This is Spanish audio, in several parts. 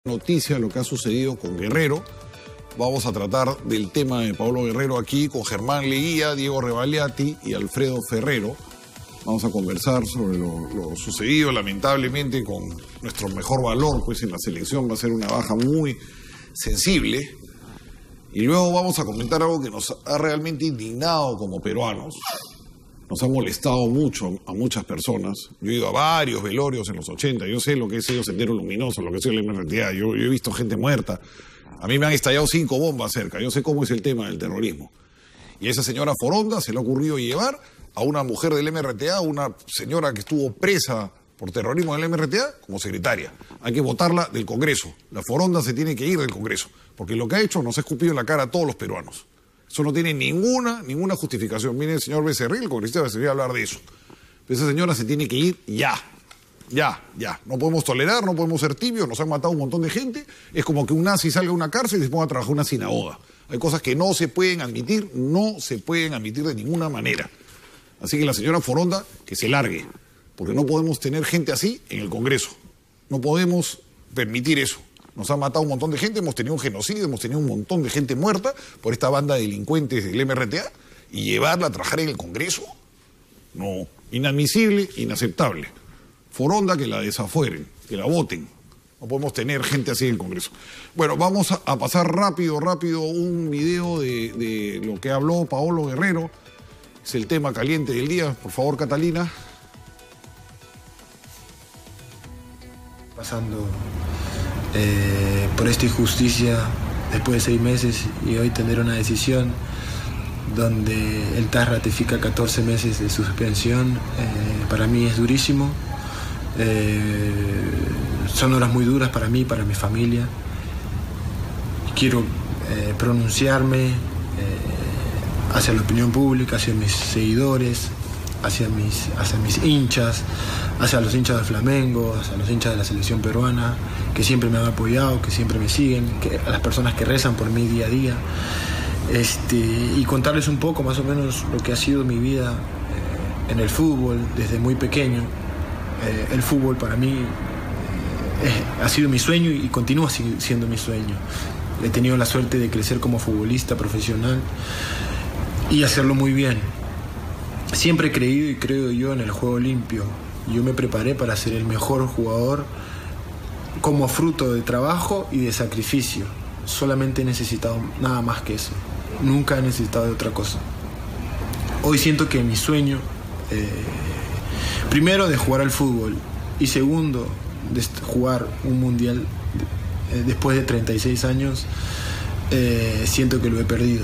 Noticia lo que ha sucedido con Guerrero. Vamos a tratar del tema de Paolo Guerrero aquí con Germán Leguía, Diego Rebagliati y Alfredo Ferrero. Vamos a conversar sobre lo sucedido, lamentablemente, con nuestro mejor valor, pues en la selección va a ser una baja muy sensible. Y luego vamos a comentar algo que nos ha realmente indignado como peruanos. Nos ha molestado mucho a muchas personas. Yo he ido a varios velorios en los 80. Yo sé lo que he sido Sendero Luminoso, lo que he sido el MRTA. Yo he visto gente muerta. A mí me han estallado 5 bombas cerca. Yo sé cómo es el tema del terrorismo. Y a esa señora Foronda se le ha ocurrido llevar a una mujer del MRTA, una señora que estuvo presa por terrorismo del MRTA, como secretaria. Hay que votarla del Congreso. La Foronda se tiene que ir del Congreso. Porque lo que ha hecho nos ha escupido en la cara a todos los peruanos. Eso no tiene ninguna justificación. Mire el señor Becerril, el congresista Becerril, a hablar de eso. Pero esa señora se tiene que ir ya. No podemos tolerar, no podemos ser tibios, nos han matado un montón de gente. Es como que un nazi salga de una cárcel y se ponga a trabajar en una sinagoga. Hay cosas que no se pueden admitir de ninguna manera. Así que la señora Foronda, que se largue, porque no podemos tener gente así en el Congreso. No podemos permitir eso. Nos han matado un montón de gente, hemos tenido un genocidio, hemos tenido un montón de gente muerta por esta banda de delincuentes del MRTA, y llevarla a trabajar en el Congreso, no, inadmisible, inaceptable. Foronda, que la desafueren, que la voten. No podemos tener gente así en el Congreso. Bueno, vamos a pasar rápido un video de lo que habló Paolo Guerrero. Es el tema caliente del día. Por favor, Catalina. Pasando por esta injusticia después de 6 meses y hoy tener una decisión donde el TAS ratifica 14 meses de suspensión, para mí es durísimo. Son horas muy duras para mí, para mi familia. Quiero pronunciarme hacia la opinión pública, hacia mis seguidores, hacia mis hinchas, hacia los hinchas del Flamengo, hacia los hinchas de la selección peruana, que siempre me han apoyado, que siempre me siguen, a las personas que rezan por mí día a día, y contarles un poco más o menos lo que ha sido mi vida en el fútbol desde muy pequeño. El fútbol para mí ha sido mi sueño y continúa siendo mi sueño. He tenido la suerte de crecer como futbolista profesional y hacerlo muy bien. Siempre he creído y creo yo en el juego limpio. Yo me preparé para ser el mejor jugador como fruto de trabajo y de sacrificio. Solamente he necesitado nada más que eso. Nunca he necesitado de otra cosa. Hoy siento que mi sueño, primero de jugar al fútbol y segundo de jugar un mundial después de 36 años, siento que lo he perdido.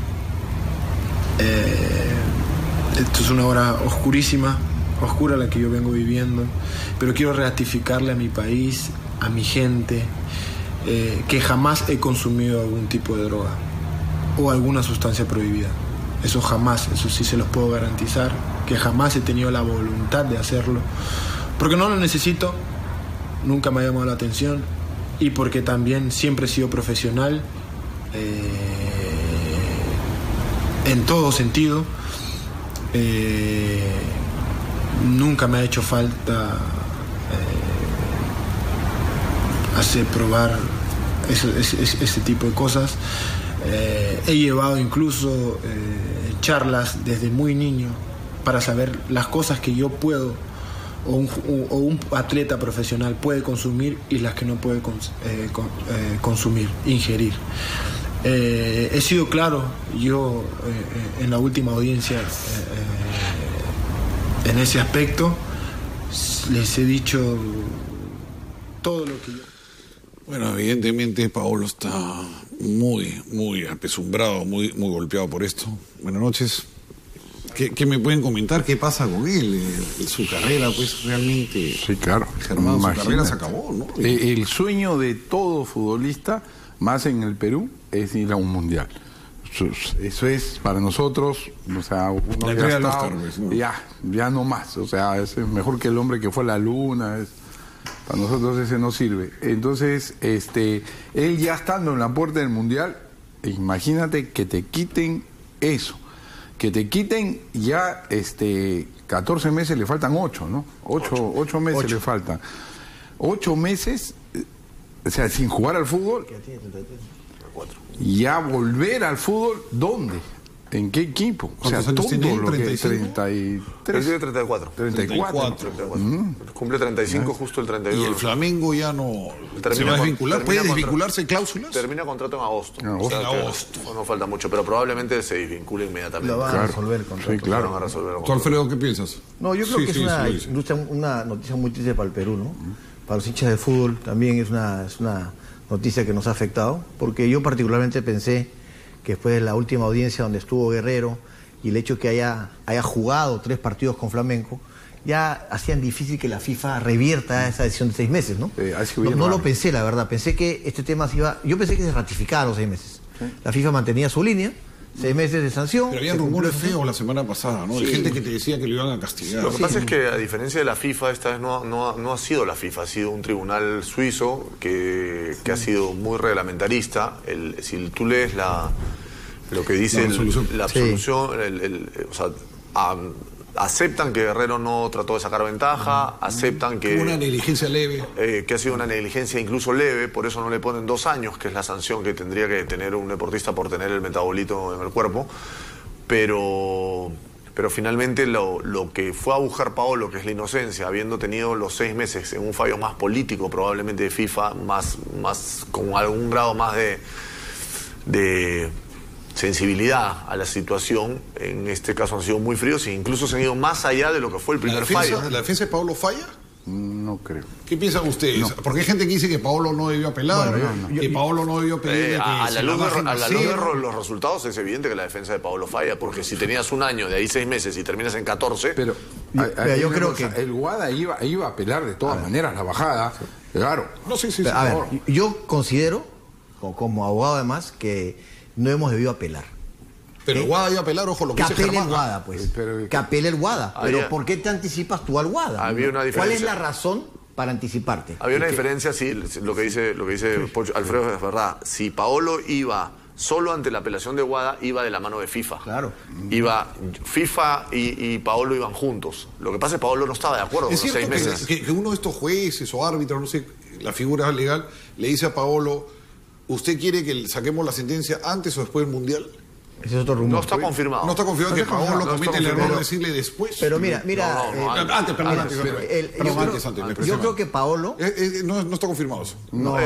Esto es una hora oscura la que yo vengo viviendo, pero quiero ratificarle a mi país, a mi gente, que jamás he consumido algún tipo de droga o alguna sustancia prohibida. Eso jamás, eso sí se los puedo garantizar, que jamás he tenido la voluntad de hacerlo, porque no lo necesito, nunca me ha llamado la atención, y porque también siempre he sido profesional en todo sentido. Nunca me ha hecho falta hacer probar ese tipo de cosas. He llevado incluso charlas desde muy niño para saber las cosas que yo puedo o un atleta profesional puede consumir y las que no puede consumir, ingerir. He sido claro yo en la última audiencia en ese aspecto. Les he dicho todo lo que yo... Bueno, evidentemente Paolo está muy apesumbrado, muy golpeado por esto. Buenas noches. ¿Qué me pueden comentar? ¿Qué pasa con él? Su carrera, pues, realmente... Sí, claro. Germán, su carrera se acabó, ¿no? El sueño de todo futbolista, más en el Perú, es ir a un mundial. Eso es para nosotros, o sea, uno ya está, Oscar, pues, ¿no? ya no más, o sea, es mejor que el hombre que fue a la luna, para nosotros ese no sirve. Entonces, él ya estando en la puerta del mundial, imagínate que te quiten eso, que te quiten ya 14 meses, le faltan 8, ¿no? 8 meses le faltan. 8 meses O sea, sin jugar al fútbol. Ya volver al fútbol, ¿dónde? ¿En qué equipo? O sea, todo lo que es 33. 34. 34. Cumple 35 justo el 31. Y el Flamengo ya no se va a desvincular. ¿Puede desvincularse cláusulas? Termina contrato en agosto. O sea, en agosto. No falta mucho, pero probablemente se desvincule inmediatamente. Lo van a resolver el contrato. Sí, claro. Lo van a resolver el ¿Tú, Alfredo, qué piensas? No, yo creo que es una noticia muy triste para el Perú, ¿no? Para los hinchas de fútbol también es una noticia que nos ha afectado, porque yo particularmente pensé que después de la última audiencia donde estuvo Guerrero y el hecho que haya jugado 3 partidos con Flamengo, ya hacían difícil que la FIFA revierta esa decisión de 6 meses, ¿no? No lo pensé, la verdad. Pensé que este tema yo pensé que se ratificaba los 6 meses. La FIFA mantenía su línea, 6 meses de sanción. Pero había rumores feos la semana pasada, ¿no? Sí. De gente que te decía que lo iban a castigar. Lo que pasa es que, a diferencia de la FIFA, esta vez no ha sido la FIFA, ha sido un tribunal suizo que ha sido muy reglamentarista. Si tú lees lo que dice la absolución, o sea, aceptan que Guerrero no trató de sacar ventaja, aceptan que... Una negligencia leve. Que ha sido una negligencia incluso leve, por eso no le ponen 2 años, que es la sanción que tendría que tener un deportista por tener el metabolito en el cuerpo. Pero finalmente lo que fue a buscar Paolo, que es la inocencia, habiendo tenido los 6 meses en un fallo más político probablemente de FIFA, más con algún grado más de sensibilidad a la situación, en este caso han sido muy fríos e incluso se han ido más allá de lo que fue el primer fallo. ¿La defensa de Paolo falla? No creo. ¿Qué piensan ustedes? No. Porque hay gente que dice que Paolo no debió apelar, que Paolo no debió pedir a la luz de los resultados es evidente que la defensa de Paolo falla, porque si tenías un año, de ahí 6 meses y terminas en 14... Pero yo creo que el Guada iba a apelar de todas maneras la bajada, claro. No, sí. A ver, yo considero, como abogado además, que no hemos debido apelar. Pero el Guada iba a apelar, ojo, lo que dice Germán. Que apele el Guada, pues. Que apele el Guada. Pero ¿por qué te anticipas tú al Guada? Había una diferencia. ¿Cuál es la razón para anticiparte? Había una diferencia, sí, lo que dice Alfredo es verdad. Si Paolo iba solo ante la apelación de Guada, iba de la mano de FIFA. Claro. Iba FIFA y Paolo iban juntos. Lo que pasa es que Paolo no estaba de acuerdo con los 6 meses. Que uno de estos jueces o árbitros, no sé, la figura legal, le dice a Paolo: ¿usted quiere que saquemos la sentencia antes o después del Mundial? Ese es otro rumor. No está confirmado. No está confirmado que Paolo comete el error de decirle después. Pero mira, antes. Yo creo que Paolo no está confirmado eso.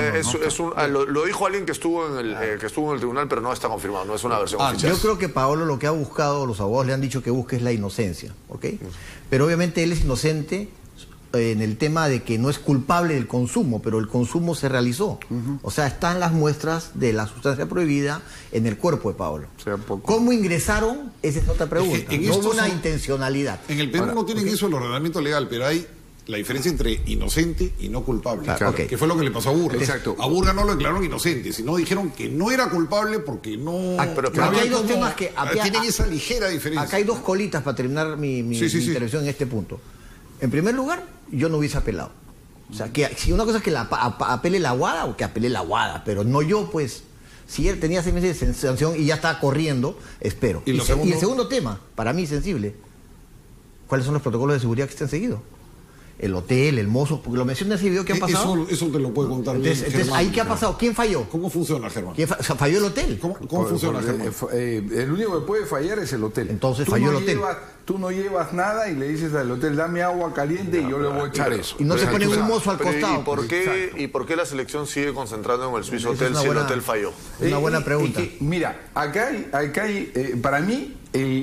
Lo dijo alguien que estuvo en el tribunal, pero no está confirmado, no es una versión oficial. Yo creo que Paolo lo que ha buscado, los abogados le han dicho que busque es la inocencia, ¿ok? Pero obviamente él es inocente en el tema de que no es culpable del consumo, pero el consumo se realizó. O sea, están las muestras de la sustancia prohibida en el cuerpo de Paolo. ¿Cómo ingresaron? Esa es otra pregunta. No hubo una intencionalidad. En el Perú no tienen eso en el ordenamiento legal, pero hay la diferencia entre inocente y no culpable. Claro. Que fue lo que le pasó a Burga. Exacto. A Burga no lo declararon inocente, sino dijeron que no era culpable porque no... Pero aquí hay dos temas que... tienen esa ligera diferencia. Acá hay 2 colitas para terminar mi intervención en este punto. En primer lugar, yo no hubiese apelado. O sea, que si una cosa es que apele la Guada, o que apele la Guada, pero no yo, pues. Si él tenía 6 meses de sanción y ya estaba corriendo, espero. ¿Y el segundo tema, para mí sensible, ¿cuáles son los protocolos de seguridad que están seguidos? El hotel, el mozo, porque lo mencioné en ese video que han pasado. Eso te lo puede contar bien. Entonces ¿ahí qué ha pasado? ¿Quién falló? ¿Cómo funciona, Germán? ¿Falló el hotel? ¿Cómo funciona, Germán? El único que puede fallar es el hotel. Entonces falló el hotel. Tú no llevas nada y le dices al hotel: dame agua caliente y yo le voy a echar eso. Y no se pone un mozo al costado. ¿Y por qué la selección sigue concentrando en el Swiss Hotel si el hotel falló? Una buena pregunta. Mira, acá hay para mí,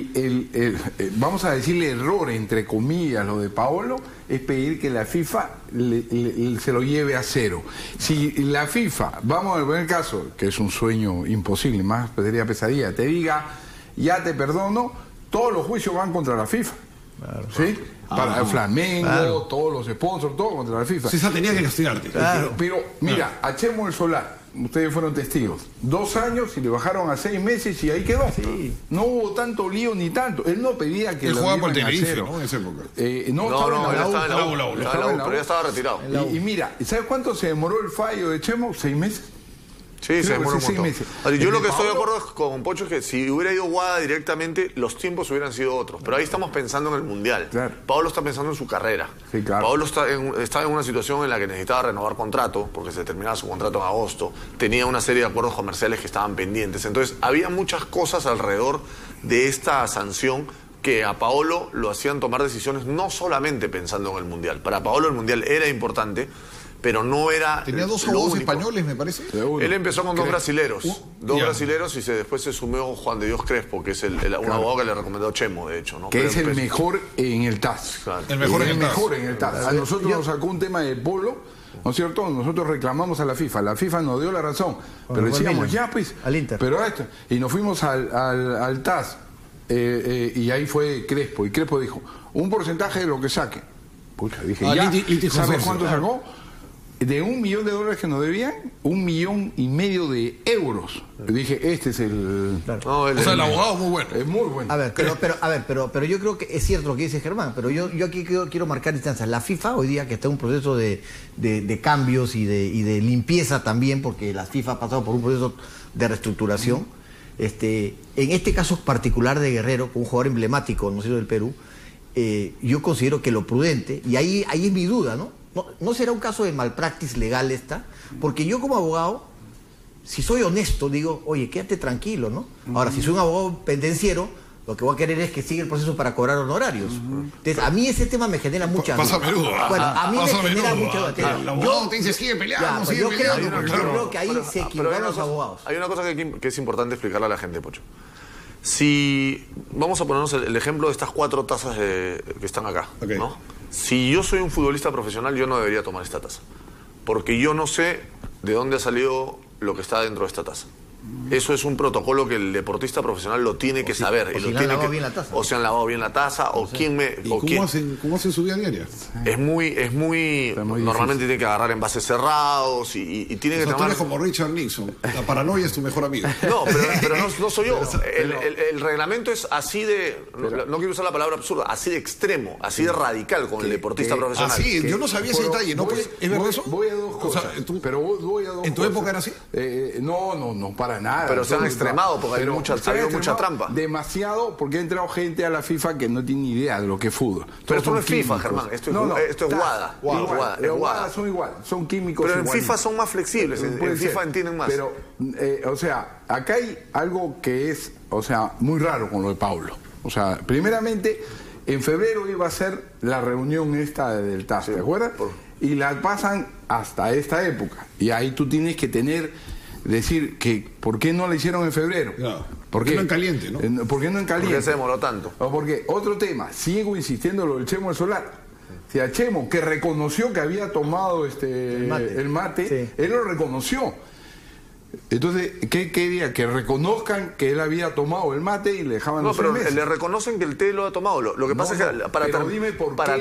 vamos a decirle error, entre comillas, lo de Paolo, es pedir que la FIFA se lo lleve a 0. Si la FIFA, vamos al primer caso, que es un sueño imposible, más sería pesadilla, te diga: ya te perdono, todos los juicios van contra la FIFA. Claro. ¿Sí? Para el Flamengo, todos los sponsors, todo contra la FIFA. César tenía que castigarte. Claro. Pero mira, a Chemo el Solar, ustedes fueron testigos, 2 años y le bajaron a 6 meses y ahí quedó. Sí. No hubo tanto lío ni tanto. Él no pedía que... Él jugaba por el Tenerife, ¿no? En esa época. Estaba en la U, pero ya estaba retirado. Y mira, ¿sabes cuánto se demoró el fallo de Chemo? 6 meses. Sí, se demora un montón. Yo lo que estoy de acuerdo con Pocho es que si hubiera ido Guada directamente, los tiempos hubieran sido otros. Pero ahí estamos pensando en el Mundial. Claro. Paolo está pensando en su carrera. Sí, claro. Paolo estaba en una situación en la que necesitaba renovar contrato, porque se terminaba su contrato en agosto. Tenía una serie de acuerdos comerciales que estaban pendientes. Entonces, había muchas cosas alrededor de esta sanción que a Paolo lo hacían tomar decisiones no solamente pensando en el Mundial. Para Paolo el Mundial era importante, pero no era... Tenía dos abogados españoles, me parece. Él empezó con dos brasileros. Brasileros y después se sumió Juan de Dios Crespo, que es un abogado que le recomendó Chemo, de hecho, ¿no? Que es el mejor en el TAS. Claro. El mejor en el TAS. A nosotros nos sacó un tema de polo, ¿no es cierto? Nosotros reclamamos a la FIFA. La FIFA nos dio la razón. Pero decíamos, ya pues... Al Inter. Pero esto... Y nos fuimos al TAS. Y ahí fue Crespo. Y Crespo dijo, un porcentaje de lo que saque. Pucha, dije, ¿sabes cuánto sacó? De $1 millón que nos debían, 1,5 millones de euros. Dije, este es el... Claro. No, el abogado es muy bueno. Es muy bueno. A ver, pero yo creo que es cierto lo que dice Germán, pero yo aquí quiero marcar distancias. La FIFA hoy día, que está en un proceso de cambios y de limpieza también, porque la FIFA ha pasado por un proceso de reestructuración. En este caso particular de Guerrero, un jugador emblemático, ¿no sé, del Perú, yo considero que lo prudente, y ahí es mi duda, ¿no? No será un caso de malpraxis legal esta, porque yo como abogado, si soy honesto, digo, oye, quédate tranquilo, ¿no? Ahora, si soy un abogado pendenciero, lo que voy a querer es que siga el proceso para cobrar honorarios. Entonces, a mí ese tema me genera mucha duda. Pasa a menudo. Bueno, a mí me genera mucha duda. El abogado te dice, sigue peleando, yo creo que ahí se equivocan los abogados. Hay una cosa que es importante explicarle a la gente, Pocho. Si vamos a ponernos el ejemplo de estas 4 tazas que están acá, ¿no? Si yo soy un futbolista profesional, yo no debería tomar esta taza, porque yo no sé de dónde ha salido lo que está dentro de esta taza. Eso es un protocolo que el deportista profesional lo tiene que saber. O se han lavado bien la taza. O quién me... ¿Cómo hacen su vida diaria? Es muy normalmente tiene que agarrar envases cerrados y tiene que tomar... Tú eres como Richard Nixon. La paranoia es tu mejor amigo. No, pero no soy yo. El reglamento es así de... No quiero usar la palabra absurda. Así de extremo, así de radical con el deportista profesional. Así, yo no sabía ese detalle. ¿No? ¿Es verdad eso? Voy a dos cosas. ¿En tu época era así? No, para nada. Pero se han extremado porque ha habido mucha trampa. Demasiado, porque ha entrado gente a la FIFA que no tiene ni idea de lo que es fútbol. Pero esto no es FIFA, Germán. Esto es WADA. WADA son igual, son químicos. Pero en FIFA son más flexibles, en FIFA entienden más. Pero, acá hay algo que es, muy raro con lo de Paulo. Primeramente, en febrero iba a ser la reunión esta del TAS, ¿te acuerdas? Y la pasan hasta esta época. Y ahí tú tienes que decir que ¿por qué no la hicieron en febrero? ¿Por qué no en caliente, no? ¿Por qué no en caliente? ¿Por qué se demoró tanto? Porque otro tema, sigo insistiendo lo del Chemo del Solar. Si a Chemo, que reconoció que había tomado el mate, él lo reconoció. Entonces, ¿qué quería? Que reconozcan que él había tomado el mate y le dejaban los 6 meses. Le reconocen que el té lo ha tomado. Lo que pasa es que para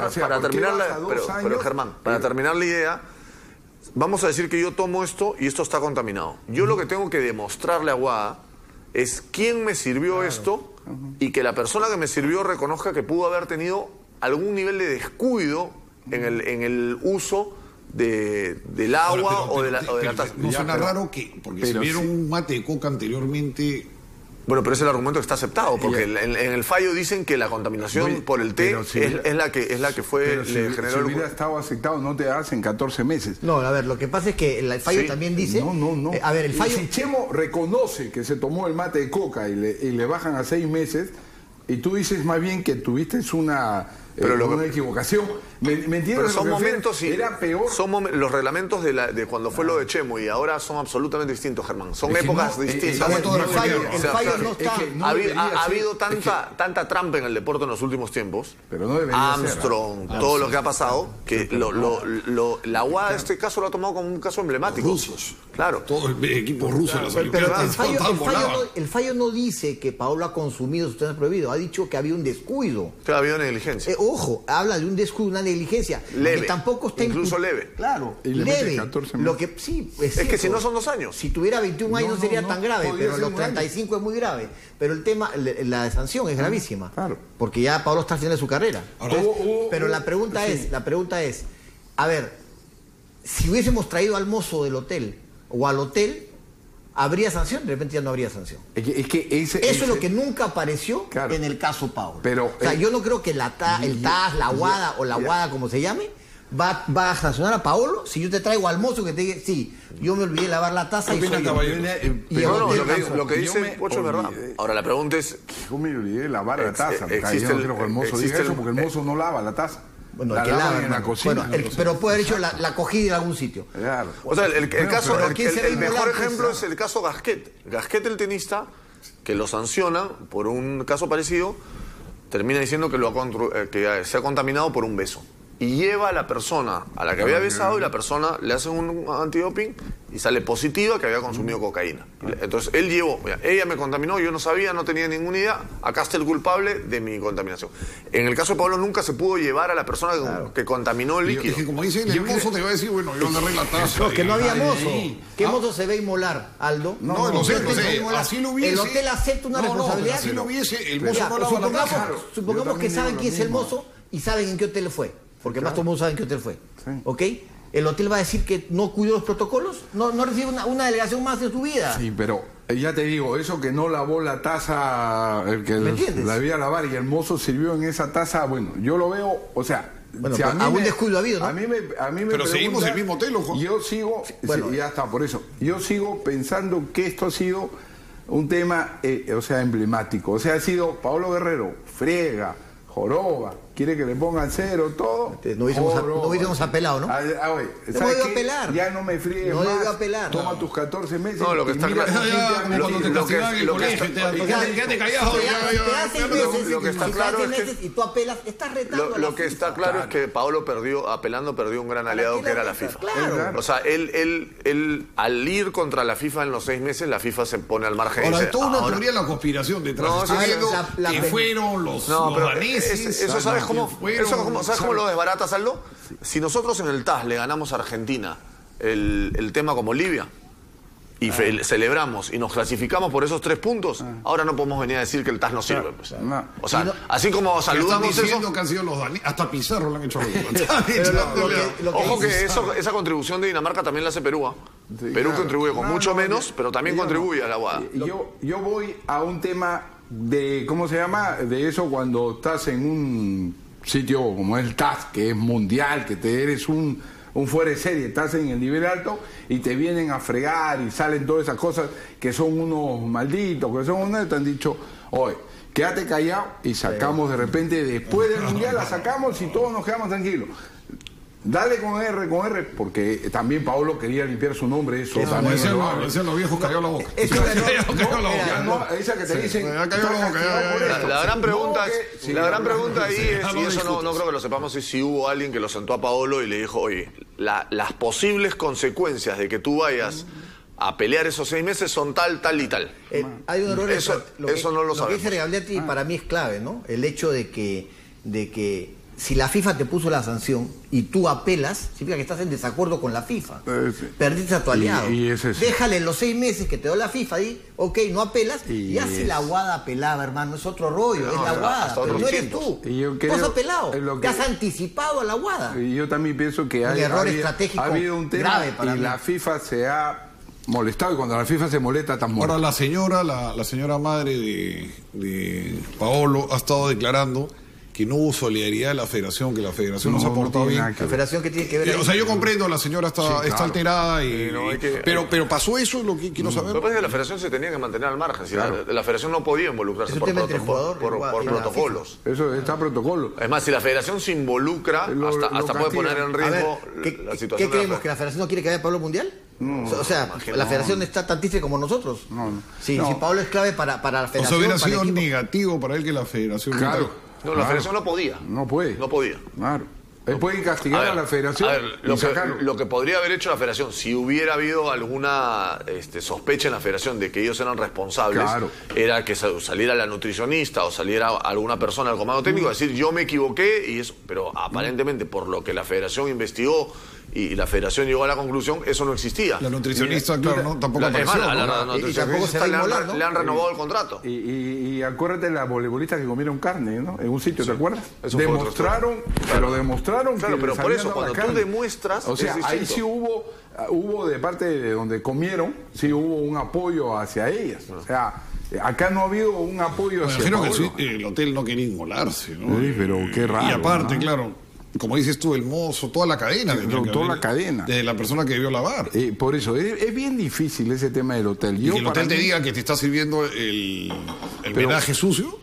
terminar la idea, vamos a decir que yo tomo esto y esto está contaminado. Yo lo que tengo que demostrarle a Guada es quién me sirvió esto y que la persona que me sirvió reconozca que pudo haber tenido algún nivel de descuido en el uso del agua o de la taza. No suena raro porque si vieron un mate de coca anteriormente... Bueno, pero es el argumento que está aceptado, porque en el fallo dicen que la contaminación por el té es la que fue... Pero si hubiera estado aceptado, no te hacen 14 meses. No, a ver, lo que pasa es que el fallo también dice... No. A ver, el fallo... Si Chemo reconoce que se tomó el mate de coca y le bajan a 6 meses, y tú dices más bien que tuviste una equivocación. ¿Me entiendes? Pero son momentos era peor. Los reglamentos de cuando fue lo de Chemo y ahora son absolutamente distintos, Germán. Son épocas distintas. El fallo no está... Ha habido tanta trampa en el deporte en los últimos tiempos. Pero no debería Armstrong, todo lo que ha pasado, que la UAD este caso lo ha tomado como un caso emblemático. Rusos. Claro. Todo el equipo ruso en las Olimpiadas. El fallo no dice que Paolo ha consumido sustancias prohibidas. Ha dicho que había un descuido. Que había negligencia. Ojo, habla de un descuido, una negligencia. Leve. Que tampoco está incluso leve. Claro, y leve. 14 lo que sí, es que si no son 2 años. Si tuviera 21 años no sería tan grave, pero los 35 es muy grave. Pero el tema, la sanción es gravísima. Claro. Porque ya Paolo está al final de su carrera. Pero la pregunta es, a ver, si hubiésemos traído al mozo del hotel o al hotel, habría sanción, de repente ya no habría sanción. Eso es lo que nunca apareció en el caso Paolo. Pero, o sea, yo no creo que el TAS, la Guada o la Guada, como se llame, va a sancionar a Paolo si yo te traigo al mozo que te diga, sí, yo me olvidé de lavar la taza y soy lo que dice Pocho es verdad. Ahora la pregunta es... Yo me olvidé de lavar la taza. Yo no quiero que el mozo diga eso porque el mozo no lava la taza. Bueno, el que lava en la cocina. Bueno, pero puede haber hecho la cogida en algún sitio. Claro. O sea, el mejor ejemplo es el caso Gasquet. Gasquet, el tenista, que lo sanciona por un caso parecido, termina diciendo que se ha contaminado por un beso. Y lleva a la persona a la que había besado y la persona le hace un antidoping y sale positiva que había consumido cocaína. Entonces él llevó, mira, ella me contaminó, yo no sabía, no tenía ninguna idea, acá está el culpable de mi contaminación. En el caso de Pablo nunca se pudo llevar a la persona que contaminó el líquido. Y como dicen, el mozo te va a decir, bueno, yo agarré la taza. Que no había mozo. ¿Qué mozo se ve inmolar, Aldo? No, así lo hubiese. El hotel acepta una responsabilidad. Así lo hubiese, el mozo no lava la taza. Supongamos que saben quién es el mozo y saben en qué hotel fue. Porque más todo el mundo sabe en qué hotel fue. Sí. ¿Ok? ¿El hotel va a decir que no cuidó los protocolos? No recibe una delegación más de su vida. Sí, pero ya te digo, eso que no lavó la taza, el que la debía lavar y el mozo sirvió en esa taza, bueno, yo lo veo, o sea... Bueno, si algún descuido ha habido, ¿no? A mí me pero seguimos el mismo hotel, ojo. Yo sigo, bueno, ya está, por eso. Yo sigo pensando que esto ha sido un tema, o sea, emblemático. O sea, ha sido Paolo Guerrero, friega, joroba, quiere que le pongan cero, todo. No hubiésemos apelado, ¿no? No debió apelar. Ya no me friegues más. No debió apelar. Toma tus 14 meses. No, lo que está claro. Cuando te castigan en el colegio, quédate callado. Lo que está claro es que... Y tú apelas, estás retando. Lo que está claro es que Paolo perdió un gran aliado que era la FIFA. Claro. O sea, él al ir contra la FIFA en los 6 meses, la FIFA se pone al margen. Ahora, hay toda una teoría de la conspiración detrás. Que fueron los daneses. Eso ¿sabes cómo lo desbaratas, Aldo? Si nosotros en el TAS le ganamos a Argentina el tema como Libia y celebramos y nos clasificamos por esos 3 puntos, ahora no podemos venir a decir que el TAS no sirve. Pues. O sea, así como saludamos eso... diciendo que han sido los daneses, hasta Pizarro lo han hecho. Ojo que esa contribución de Dinamarca también la hace Perú. Perú contribuye con mucho menos, pero también contribuye a la Guada. Yo voy a un tema de, ¿cómo se llama? De eso cuando estás en un sitio como el TAS, que es mundial, que eres un fuera de serie, estás en el nivel alto y te vienen a fregar y salen todas esas cosas que son unos malditos, que son unos, te han dicho, oye, quédate callado y sacamos de repente, después del mundial la sacamos y todos nos quedamos tranquilos. Dale con R, porque también Paolo quería limpiar su nombre. Eso también. Decían los viejos, cayó la boca. Esa que te dicen. La gran pregunta ahí es, y eso no creo que lo sepamos, es si hubo alguien que lo sentó a Paolo y le dijo, oye, las posibles consecuencias de que tú vayas a pelear esos 6 meses son tal y tal. Hay un error. Eso no lo sabemos. Lo que dice Regabliati para mí es clave, ¿no? El hecho de que si la FIFA te puso la sanción y tú apelas, significa que estás en desacuerdo con la FIFA. Perdiste a tu aliado. Déjale los 6 meses que te dio la FIFA y, ok, no apelas. Y ya si la Guada apelaba, hermano, es otro rollo, es la Guada. Pero no eres tú. Tú has apelado. Te has anticipado a la Guada. Y yo también pienso que ha habido un tema grave para mí. La FIFA se ha molestado y cuando la FIFA se molesta tan muerta. Ahora la señora madre de Paolo ha estado declarando que no hubo solidaridad de la federación, que la federación no se ha portado bien. La federación que tiene que ver... O sea, yo comprendo, la señora está alterada, pero pasó eso, es lo que quiero saber. Lo que pasa es que la federación se tenía que mantener al margen. Si la federación no podía involucrarse por protocolos. Eso está protocolo. Es más, si la federación se involucra, hasta puede poner en riesgo la situación. ¿Qué creemos? ¿Que la federación no quiere que haya Pablo Mundial? O sea, la federación está tan triste como nosotros. Si Pablo es clave para la federación... O sea, hubiera sido negativo para él que la federación... No, la federación no podía. No puede. No podía. Claro. Él puede castigar a la federación. Lo que podría haber hecho la federación, si hubiera habido alguna sospecha en la federación de que ellos eran responsables, era que saliera la nutricionista o saliera alguna persona del comando técnico a decir yo me equivoqué y eso. Pero aparentemente por lo que la federación investigó y la federación llegó a la conclusión, eso no existía. La nutricionista, tampoco apareció. Le han renovado el contrato. Y acuérdate de las voleibolistas que comieron carne, ¿no? En un sitio, ¿te acuerdas? Demostraron, pero claro, pero por eso, cuando tú demuestras... O sea, ahí sí hubo hubo de parte de donde comieron, sí hubo un apoyo hacia ellas. O sea, acá no ha habido un apoyo hacia Creo que el hotel no quería inmolarse, ¿no? Sí, pero qué raro. Y aparte, ¿no? claro, como dices tú, el mozo, toda la cadena. Toda la cadena. Desde la persona que debió lavar. Por eso, es bien difícil ese tema del hotel. Y que el hotel te diga que te está sirviendo el menaje sucio.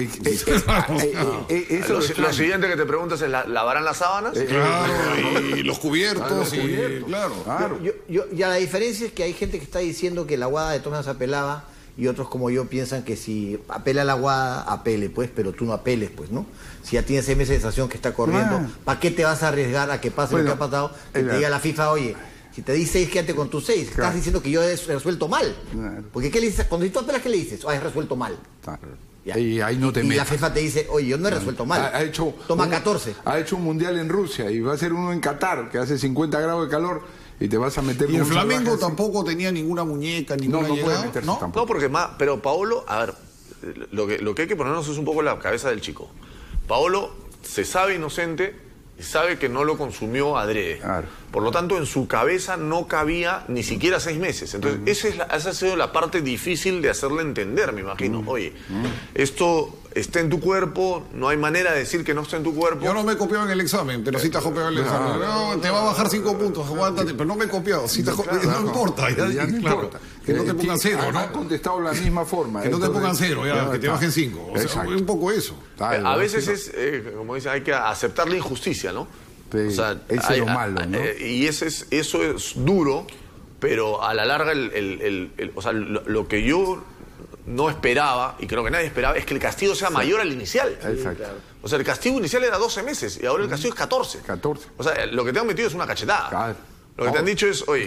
Lo siguiente que te preguntas es, ¿lavarán las sábanas? Claro, y los cubiertos. Claro. Ya la diferencia es que hay gente que está diciendo que la Guada de todas maneras apelaba, y otros como yo piensan que si apela la Guada, apele, pues, pero tú no apeles, pues, ¿no? Si ya tienes 6 meses de sanción que está corriendo, ¿para qué te vas a arriesgar a que pase lo que ha pasado? Que te diga la FIFA, oye, si te di 6, quédate con tus 6. Estás diciendo que yo he resuelto mal. Porque ¿qué le dices? Cuando tú apelas, ¿qué le dices? Has resuelto mal. Y ahí no te metes. Y la FIFA te dice, oye, yo no he resuelto mal. Toma 14. Ha hecho un mundial en Rusia y va a ser uno en Qatar, que hace 50 grados de calor. Y te vas a meter. Y el Flamengo tampoco tenía ninguna muñeca, ninguna llegada. No, porque pero Paolo, a ver, lo que hay que ponernos es un poco la cabeza del chico. Paolo se sabe inocente y sabe que no lo consumió adrede. Claro. Por lo tanto, en su cabeza no cabía ni siquiera 6 meses. Entonces, esa ha sido la parte difícil de hacerle entender, me imagino. Oye, esto está en tu cuerpo, no hay manera de decir que no está en tu cuerpo. Yo no me he copiado en el examen, pero sí te has copiado en el examen. No, te va a bajar 5 puntos, aguántate, pero no me he copiado. Sí no importa, ya no importa. Que no te pongan 0, ¿no? Han contestado de la misma forma. Que no te pongan 0, que te bajen 5. O sea, un poco eso. A veces es, como dicen, hay que aceptar la injusticia, ¿no? O sea, eso es lo malo, ¿no? Y eso es duro, pero a la larga o sea, lo que yo no esperaba, y creo que nadie esperaba, es que el castigo sea mayor al inicial. Exacto. O sea, el castigo inicial era 12 meses y ahora el castigo es 14. 14. O sea, lo que te han metido es una cachetada. Claro. Lo que te han dicho es, oye...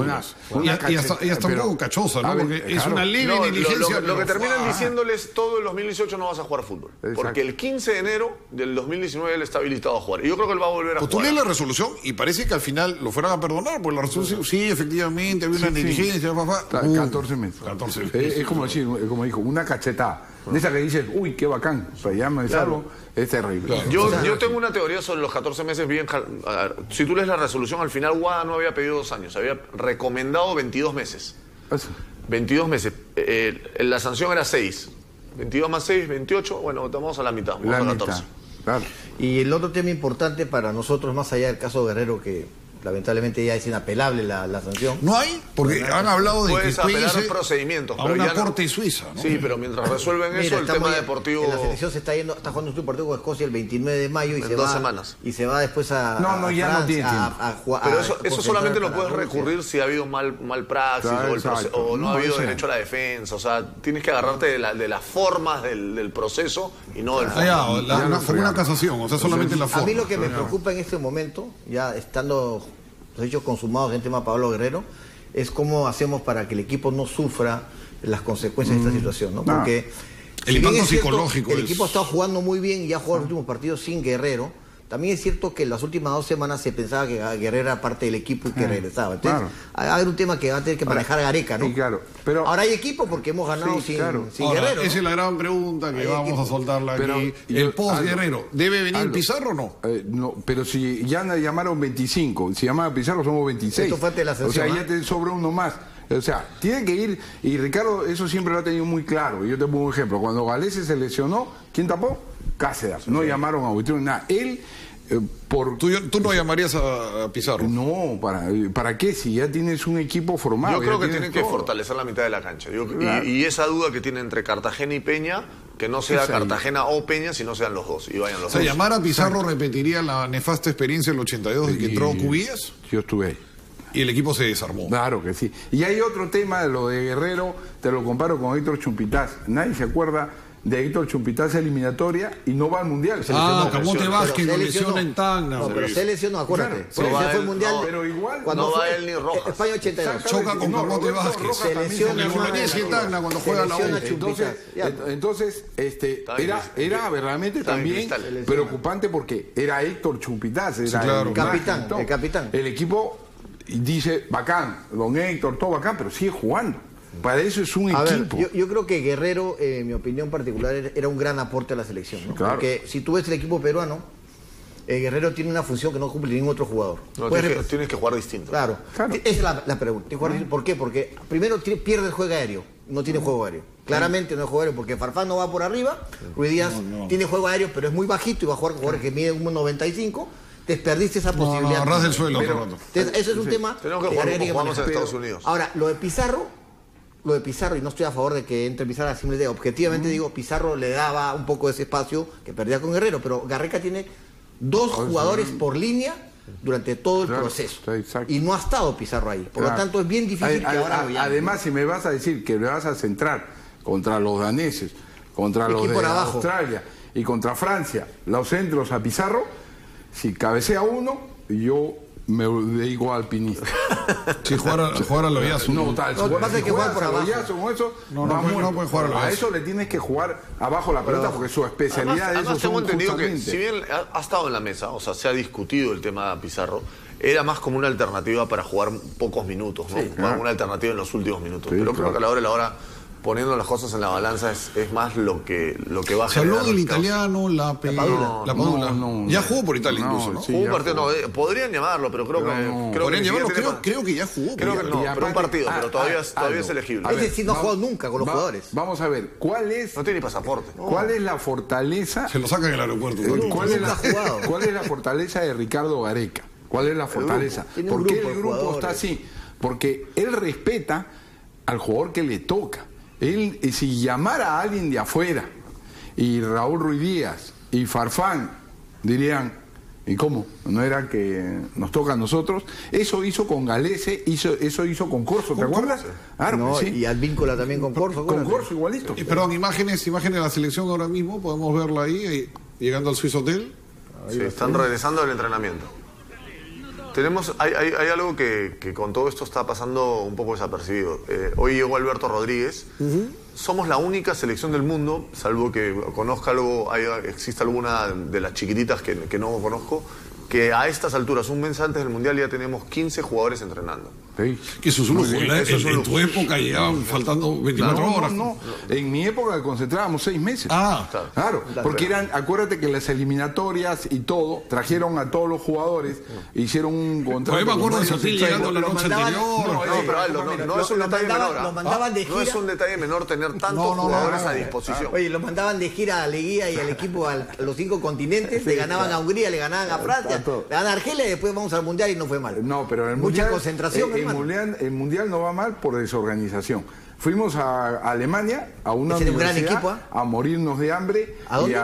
Y hasta un poco cachosa, ¿no? Porque es una leve negligencia. Lo que terminan diciéndoles, todo el 2018 no vas a jugar fútbol. Exacto. Porque el 15 de enero del 2019 él está habilitado a jugar. Y yo creo que él va a volver a jugar. Tú lees la resolución y parece que al final lo fueran a perdonar, porque la resolución, sí, efectivamente, había una negligencia, 14 meses. 14 meses. Es como decir, como dijo, una cachetada. De esa que dices, uy, qué bacán, o sea, ya me salvo, es terrible. Claro. Yo tengo una teoría sobre los 14 meses bien... A ver, si tú lees la resolución, al final Guada no había pedido 2 años, había recomendado 22 meses. Eso. 22 meses. La sanción era 6. 22 más 6, 28, bueno, estamos a la mitad. La a 14. Claro. Y el otro tema importante para nosotros, más allá del caso Guerrero, que lamentablemente ya es inapelable la sanción. No hay, porque han hablado de puedes apelar procedimientos a una corte suiza, ¿no? Sí, pero mientras resuelven eso, el tema deportivo... En la selección se está jugando un partido con Escocia el 29 de mayo y en se 2 va, semanas. Y se va después a ya Francia, no tiene tiempo. a jugar. Pero eso solamente lo puedes recurrir si ha habido mal praxis, claro, o no ha habido derecho a la defensa. O sea, tienes que agarrarte de las formas del proceso y no del fondo. Fue una casación, o sea, solamente la forma. A mí lo que me preocupa en este momento, ya estando los hechos consumados en el tema Pablo Guerrero, es cómo hacemos para que el equipo no sufra las consecuencias de esta situación, ¿no? Porque el impacto psicológico. El equipo ha estado jugando muy bien y ha jugado los últimos partidos sin Guerrero. También es cierto que en las últimas 2 semanas se pensaba que Guerrero era parte del equipo y que regresaba. Entonces, va a haber un tema que va a tener que manejar Gareca, ¿no? Sí, claro. Pero ahora hay equipo porque hemos ganado sin Guerrero. Esa es la gran pregunta que vamos a soltarla aquí. El post-Guerrero, ¿debe venir Pizarro o no? No, pero si ya llamaron 25, si llamaron Pizarro somos 26. Esto fue de la sanción, o sea, ya te sobra uno más. O sea, tiene que ir, y Ricardo eso siempre lo ha tenido muy claro. Yo te pongo un ejemplo. Cuando Galese se lesionó, ¿quién tapó? Cáceres. No llamaron a Buitrón, nada. Él... ¿Tú no llamarías a Pizarro? No, ¿para qué? Si ya tienes un equipo formado. Yo creo que tienen que fortalecer la mitad de la cancha. Y esa duda que tiene entre Cartagena y Peña, que no sea Cartagena o Peña, sino sean los dos. Y vayan los dos. Llamar a Pizarro repetiría la nefasta experiencia del 82 de que entró Cubillas. Yo estuve ahí. Y el equipo se desarmó. Claro que sí. Y hay otro tema de lo de Guerrero, te lo comparo con Héctor Chumpitaz. Nadie se acuerda de Héctor Chumpitaz eliminatoria y no va al Mundial. Camote Vázquez lo lesiona en Tacna. No, pero se lesionó, acuérdate. Claro, no fue el Mundial. Pero igual no va él ni Rojas. España 82. Choca con Camote Vázquez. Se lesiona el Bolognesi en Tacna cuando juega la U. Entonces era realmente también preocupante porque era Héctor Chumpitaz. Era el capitán. El equipo dice, bacán, don Héctor, todo bacán, pero sigue jugando. Para eso es un equipo. Yo creo que Guerrero, en mi opinión particular, era un gran aporte a la selección, ¿no? Claro. Porque si tú ves el equipo peruano, Guerrero tiene una función que no cumple ningún otro jugador. No, tienes que jugar distinto. Claro. Esa es la pregunta. ¿Por qué? Porque primero pierde el juego aéreo. No tiene juego aéreo. Claramente no es juego aéreo, porque Farfán no va por arriba. Ruiz Díaz tiene juego aéreo, pero es muy bajito y va a jugar con jugadores que miden 1.95. Desperdiste esa posibilidad. Ras del suelo. Eso es un tema. Tenemos que jugar como jugamos en Estados Unidos. Ahora, lo de Pizarro, y no estoy a favor de que entre Pizarro, simplemente objetivamente digo, Pizarro le daba un poco de ese espacio que perdía con Guerrero, pero Gareca tiene 2 jugadores por línea durante todo el proceso. Y no ha estado Pizarro ahí. Por lo tanto, es bien difícil que ahora lo llame. Además, si me vas a decir que le vas a centrar contra los daneses, contra los de Australia y contra Francia, los centros a Pizarro, si cabecea uno, yo me dedico al alpinista. Si jugar a Loyazo. No, tal. No, pasa que jugar por abajo. Con eso, no puede jugar a Loyazo. A eso le tienes que jugar abajo la pelota porque su especialidad es eso. Además tengo entendido que, si bien ha estado en la mesa, o sea, se ha discutido el tema de Pizarro, era más como una alternativa para jugar pocos minutos, ¿no? Como una alternativa en los últimos minutos. Pero creo que a la hora de la hora, poniendo las cosas en la balanza, es más lo que va a generar. Se habló del italiano, la Padula. Ya jugó por Italia incluso, ¿no? Jugó un partido, podrían llamarlo, pero creo que ya jugó. Creo que no, pero un partido, pero todavía es elegible. Es decir, no ha jugado nunca con los jugadores. Vamos a ver, no tiene ni pasaporte. ¿Cuál es la fortaleza? Se lo sacan en el aeropuerto. ¿Cuál es la fortaleza de Ricardo Gareca? ¿Cuál es la fortaleza? ¿Por qué el grupo está así? Porque él respeta al jugador que le toca. Él, si llamara a alguien de afuera, y Raúl Ruiz Díaz y Farfán dirían, ¿y cómo? ¿No era que nos toca a nosotros? Eso hizo con Galese, eso hizo con Corso, ¿te acuerdas? Claro, y Advíncula también con Corso. Con Corso igualito. Perdón, imágenes de la selección ahora mismo, podemos verla ahí, llegando al Swiss Hotel. Sí, están regresando del entrenamiento. Hay algo que con todo esto está pasando un poco desapercibido. Hoy llegó Alberto Rodríguez. Somos la única selección del mundo, salvo que conozca algo, exista alguna de las chiquititas que no conozco, que a estas alturas, un mes antes del Mundial, ya tenemos 15 jugadores entrenando. Sí. Que eso es un lujo. En tu época llegaban faltando 24 horas. No. En mi época concentrábamos 6 meses. Claro. Porque acuérdate que las eliminatorias y todo, trajeron a todos los jugadores, hicieron un contrato. Yo me acuerdo de Sotil llegando la noche anterior. No es un detalle menor. No es un detalle menor tener tantos jugadores a disposición. Oye, los mandaban de gira a Leguía y al equipo a los 5 continentes, le ganaban a Hungría, le ganaban a Francia, le ganaban a Argelia y después vamos al Mundial y no fue mal. No, pero el mucha concentración. El mundial no va mal por desorganización. Fuimos a Alemania, a una universidad, a morirnos de hambre. ¿A dónde?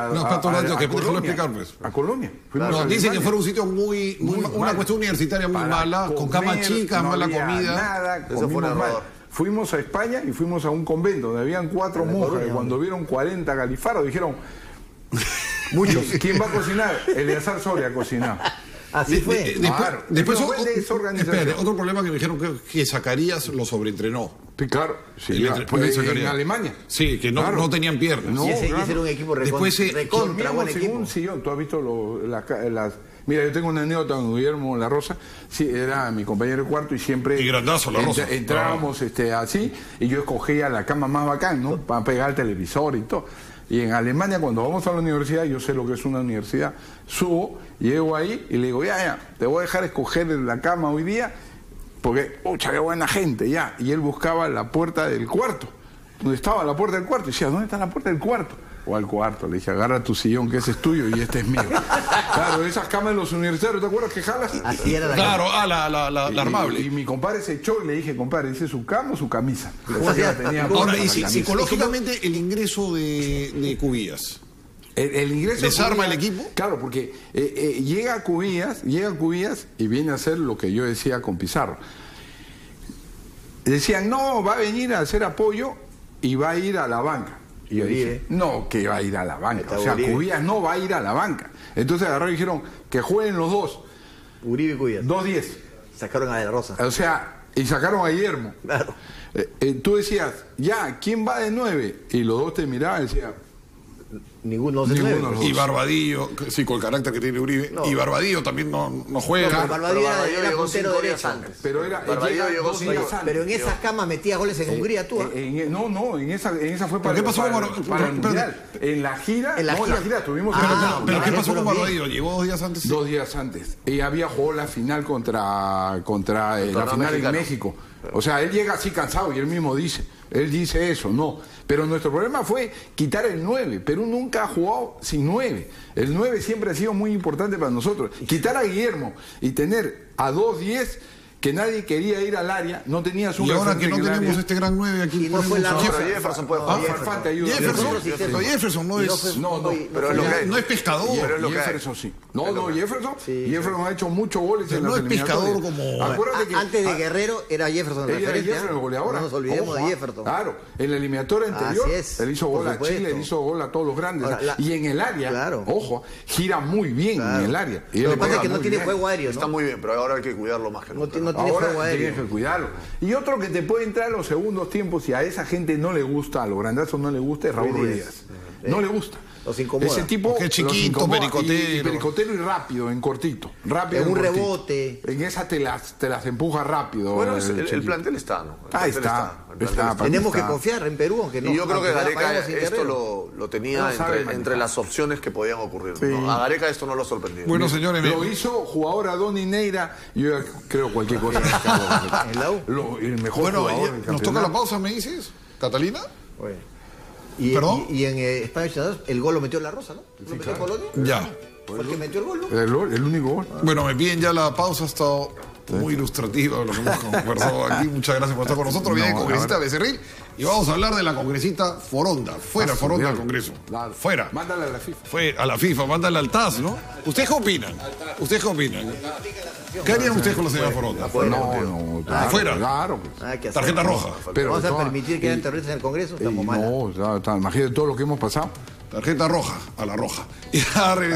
A Colonia. Dicen que fue un sitio una cuestión universitaria muy mala, con camas chicas, mala comida. Nada, comimos mal. Fuimos a España y fuimos a un convento donde habían 4 monjas y cuando vieron 40 galifardos dijeron, muchos, ¿quién va a cocinar? Eleazar Soria cocinaba. Así fue. Después otro problema que me dijeron que Zacarías lo sobreentrenó. Sí, claro. Sí, en Alemania. Sí, que no tenían piernas. Y ese era un equipo recontra buen equipo. Un sillón. Tú has visto las... Mira, yo tengo una anécdota con Guillermo La Rosa. Sí, era mi compañero de cuarto y siempre... Y grandazo La Rosa. Entrábamos así y yo escogía la cama más bacán, ¿no? Para pegar el televisor y todo. Y en Alemania, cuando vamos a la universidad, yo sé lo que es una universidad, subo, llego ahí y le digo, ya, te voy a dejar escoger la cama hoy día, porque, pucha, qué buena gente, ya. Y él buscaba la puerta del cuarto, donde estaba la puerta del cuarto, y decía, ¿dónde está la puerta del cuarto? O al cuarto, le dije, agarra tu sillón, que ese es tuyo y este es mío. Claro, esas camas de los universitarios, ¿te acuerdas que jalas? Así era la armable. Y mi compadre se echó y le dije, compadre, ¿dice su cama o su camisa? Ahora, y psicológicamente el ingreso de Cubillas. El ingreso ¿desarma el equipo? Claro, porque llega Cubillas y viene a hacer lo que yo decía con Pizarro. Decían, no, va a venir a hacer apoyo y va a ir a la banca. Y yo dije, no, que va a ir a la banca. O sea, Cubillas no va a ir a la banca. Entonces agarraron y dijeron que jueguen los dos. Uribe y Cubillas. 2-10. Sacaron a De La Rosa. O sea, y sacaron a Guillermo. Claro. Tú decías, ya, ¿quién va de 9? Y los dos te miraban y decían, Ninguno de Ninguno los de los Y Barbadillo, sí, con el carácter que tiene Uribe. No. Y Barbadillo también no juega. No, Barbadillo era llegó puntero 5 días derecho. antes. Pero era Barbadillo llegó 2 5 días días antes. Pero en esa cama metía goles en Hungría, tú. No, en esa fue para, qué pasó para, con para el Pero- Mundial. En la gira, En la gira. tuvimos Pero ¿qué Barbadillo pasó con fueron Barbadillo? ¿Llegó 2 días antes? 2 días antes. Ella había jugado la final contra la final mexicano. en México. O sea, él llega así cansado y él mismo dice. Él dice eso, no. Pero nuestro problema fue quitar el 9. Perú nunca ha jugado sin 9. El 9 siempre ha sido muy importante para nosotros. Quitar a Guillermo y tener a 2-10 que nadie quería ir al área, no tenías un Y ahora que referente no en el tenemos área. este gran 9 aquí. Y no fue la Pero Jefferson puede jugar. Farfán te ayuda. Jefferson no es... Pero es lo que hay. No es pescador. Pero es lo que hay. Jefferson sí. Jefferson ha hecho muchos goles Pero en no las es pescador eliminatorias. como- Acuérdate que Antes de Guerrero era Jefferson el Ella era referente. Jefferson, el ¿ah? goleador. No nos olvidemos Ojo, de Jefferson. Claro, en la eliminatoria anterior, Así es, él hizo por gol a supuesto. Chile, él hizo gol a todos los grandes. Ahora, y en el área, claro. ojo, gira muy bien en el área. Y él Lo que le pasa es pega que no muy tiene bien. juego aéreo, Está ¿no? muy bien, pero ahora hay que cuidarlo más que No nunca. tiene Ahora juego aéreo. tienes que cuidarlo. Y otro que te puede entrar en los segundos tiempos, si a esa gente no le gusta, a los grandazos no le gusta, es Raúl Ruiz Díaz. No le gusta. Los incomoda. Ese tipo Porque es los chiquito, incomoda. pericotero. Y pericotero y rápido, en cortito. Rápido En un cortito. rebote. En esa te las empuja rápido. Bueno, el chiquito. plantel está, ¿no? El Ahí plantel está. El plantel Está. está. Tenemos que está. confiar en Perú, aunque no. Y yo creo que aunque Gareca vayamos sin esto Guerrero. lo tenía No sabe entre manejar. las opciones que podían ocurrir. Sí. ¿no? A Gareca esto no lo sorprendió. Bueno, señores, Lo hizo jugador Adoni Neira. Yo creo cualquier cosa. ¿En la U? El mejor Bueno, jugador del ¿nos toca campeonato. la pausa, me dices? ¿Catalina? Bueno. Y, ¿Perdón? y en España el gol lo metió La Rosa, ¿no? ¿Lo metió Colonia? Ya. Fue el que metió el gol, ¿no? El único gol. Bueno, me piden ya la pausa, ha estado muy ilustrativa lo que hemos conversado aquí. Muchas gracias por estar con nosotros. Viene congresista Becerril y vamos a hablar de la congresista Foronda. Fuera Foronda del Congreso. Claro. Fuera. Mándale a la FIFA. Fue a la FIFA, mándale al TAS, ¿no? ¿Ustedes qué opinan? ¿Ustedes qué opinan? ¿Qué harían ustedes con la señora Foronda? No, claro, Afuera. Claro. Nada que hacer. Tarjeta roja. Pero ¿Vamos a toda- permitir que hayan terroristas en el Congreso? Estamos mal. No, imagínate todo lo que hemos pasado. Tarjeta roja, a la roja. Y ya